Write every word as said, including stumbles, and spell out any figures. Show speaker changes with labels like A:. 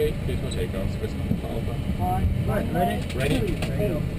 A: Okay, here's my takeoff. Switch on the power button.
B: Right, ready?
A: Ready?
B: Two, eight.